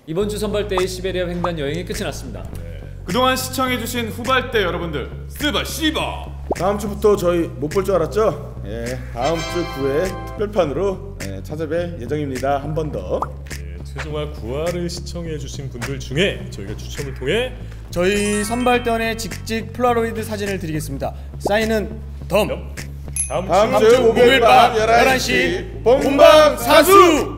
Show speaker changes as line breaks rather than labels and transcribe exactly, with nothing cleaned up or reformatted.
이번 주 선발대의 시베리아 횡단 여행이 끝이 났습니다.
네. 그동안 시청해주신 후발대 여러분들 스바 씨바.
다음 주부터 저희 못 볼 줄 알았죠? 예, 다음 주 구 회 특별판으로 예, 찾아뵐 예정입니다. 한 번 더.
예, 최종화 구 화를 시청해주신 분들 중에 저희가 추첨을 통해
저희 선발대원의 직직 폴라로이드 사진을 드리겠습니다. 사인은 덤.
다음,
다음
주
주 목요일 밤 열한 시 본방 사수!